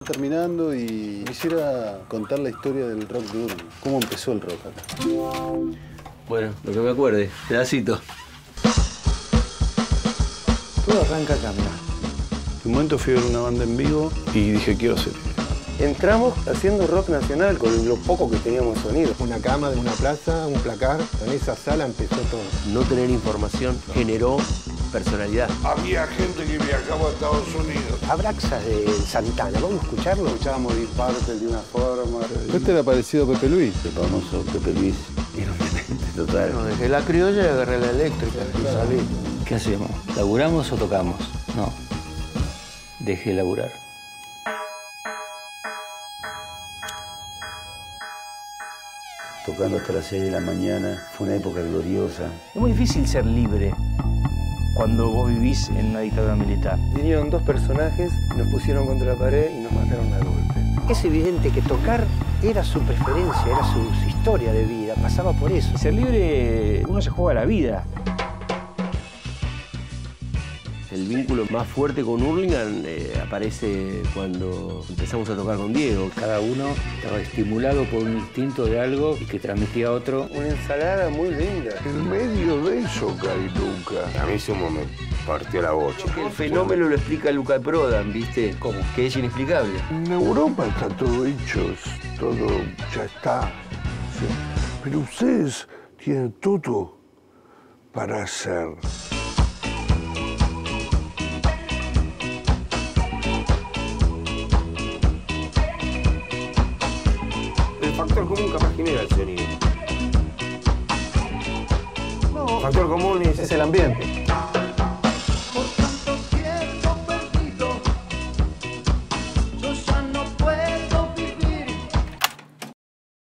Terminando y quisiera contar la historia del rock de Urli. ¿Cómo empezó el rock acá? Bueno, lo que me acuerde, pedacito. Todo arranca acá, mirá. En un momento fui a ver una banda en vivo y dije, quiero hacer esto. Entramos haciendo rock nacional con lo poco que teníamos sonido. Una cama de una plaza, un placar, en esa sala empezó todo. No tener información generó personalidad. Había gente que viajaba a Estados Unidos. Abraxas de Santana, ¿vamos a escucharlo? Escuchábamos Deep Purple de una forma. Este Este era parecido a Pepe Luis. El famoso Pepe Luis era un demente total. Bueno, dejé la criolla y agarré la eléctrica y salí. ¿Qué hacemos? ¿Laburamos o tocamos? No. Dejé de laburar. Tocando hasta las 6 de la mañana, fue una época gloriosa. Es muy difícil ser libre cuando vos vivís en una dictadura militar. Vinieron dos personajes, nos pusieron contra la pared y nos mataron a golpe. Es evidente que tocar era su preferencia, era su historia de vida, pasaba por eso. Ser libre, uno se juega la vida. El vínculo más fuerte con Hurlingham aparece cuando empezamos a tocar con Diego. Cada uno estaba estimulado por un instinto de algo y que transmitía a otro. Una ensalada muy linda. En medio de eso caí Luca. A mí se me partió la bocha. El fenómeno lo explica Luca Prodan, ¿viste? ¿Cómo? Que es inexplicable. En Europa está todo hecho, todo ya está. Sí. Pero ustedes tienen todo para hacer. El factor común capaz genera el sonido. No, El factor común es el ambiente.